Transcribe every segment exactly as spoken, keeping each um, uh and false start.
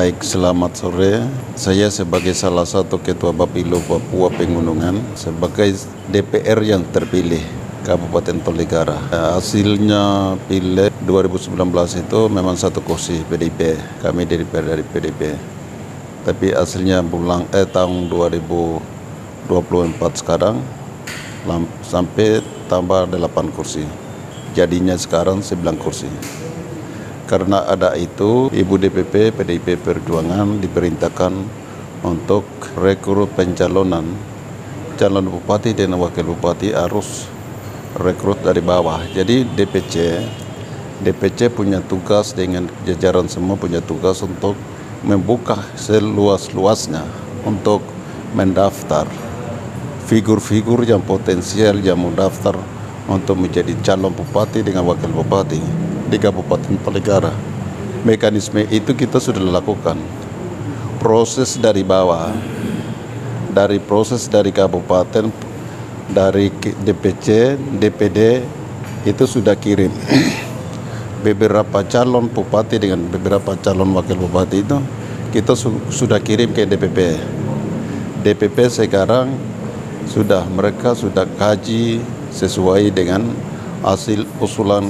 Baik, selamat sore. Saya sebagai salah satu Ketua Bapilo Papua Pegunungan, sebagai D P R yang terpilih Kabupaten Tolikara. Hasilnya pileg dua ribu sembilan belas itu memang satu kursi P D I P. Kami D P R dari P D I P. Tapi hasilnya bulan eh tahun dua ribu dua puluh empat sekarang sampai tambah delapan kursi. Jadinya sekarang sembilan kursi. Karena ada itu, Ibu D P P P D I P Perjuangan diperintahkan untuk rekrut pencalonan calon bupati dan wakil bupati harus rekrut dari bawah. Jadi D P C, D P C punya tugas dengan jajaran semua punya tugas untuk membuka seluas-luasnya untuk mendaftar figur-figur yang potensial yang mendaftar untuk menjadi calon bupati dengan wakil bupati di Kabupaten Tolikara. Mekanisme itu kita sudah lakukan. Proses dari bawah, dari proses dari kabupaten, dari D P C, D P D itu sudah kirim. Beberapa calon bupati dengan beberapa calon wakil bupati itu kita su sudah kirim ke D P P. D P P sekarang sudah mereka sudah kaji sesuai dengan hasil usulan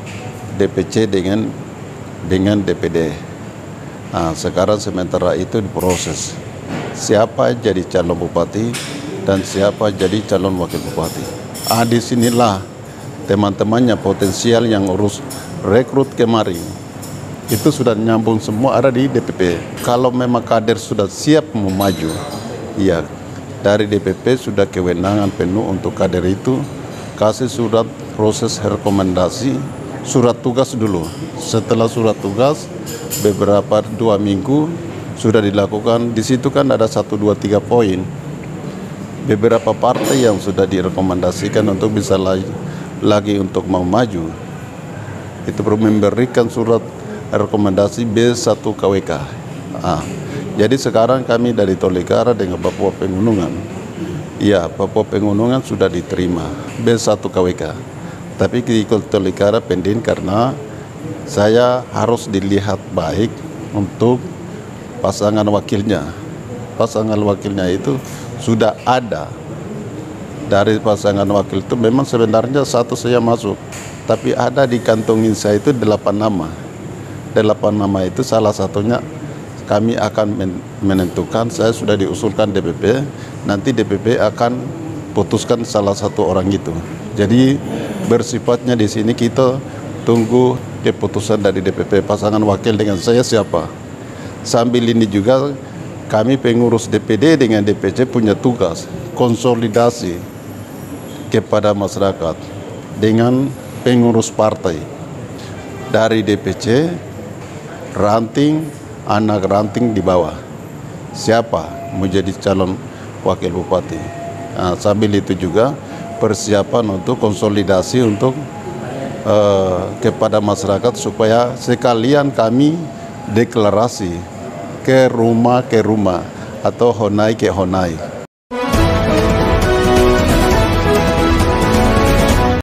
D P C dengan dengan D P D. Nah, sekarang sementara itu diproses siapa jadi calon bupati dan siapa jadi calon wakil bupati. Ah, disinilah teman-temannya potensial yang urus rekrut kemarin itu sudah nyambung semua ada di D P P. Kalau memang kader sudah siap mau maju, ya dari D P P sudah kewenangan penuh untuk kader itu kasih surat proses rekomendasi, surat tugas dulu. Setelah surat tugas beberapa dua minggu sudah dilakukan. Di situ kan ada satu dua tiga poin. Beberapa partai yang sudah direkomendasikan untuk bisa lagi, lagi untuk mau maju itu perlu memberikan surat rekomendasi B satu K W K. Ah, jadi sekarang kami dari Tolikara dengan Papua Pegunungan, ya Papua Pegunungan sudah diterima B satu K W K. Tapi di Tolikara pending karena saya harus dilihat baik untuk pasangan wakilnya. Pasangan wakilnya itu sudah ada. Dari pasangan wakil itu memang sebenarnya satu saya masuk. Tapi ada di kantongin saya itu delapan nama. Delapan nama itu salah satunya kami akan menentukan, saya sudah diusulkan D P P. Nanti D P P akan putuskan salah satu orang itu. Jadi bersifatnya di sini kita tunggu keputusan dari D P P pasangan wakil dengan saya siapa. Sambil ini juga kami pengurus D P D dengan D P C punya tugas konsolidasi kepada masyarakat dengan pengurus partai dari D P C, ranting, anak ranting di bawah. Siapa menjadi calon wakil bupati. Nah, sambil itu juga persiapan untuk konsolidasi untuk uh, kepada masyarakat supaya sekalian kami deklarasi ke rumah ke rumah atau honai ke honai.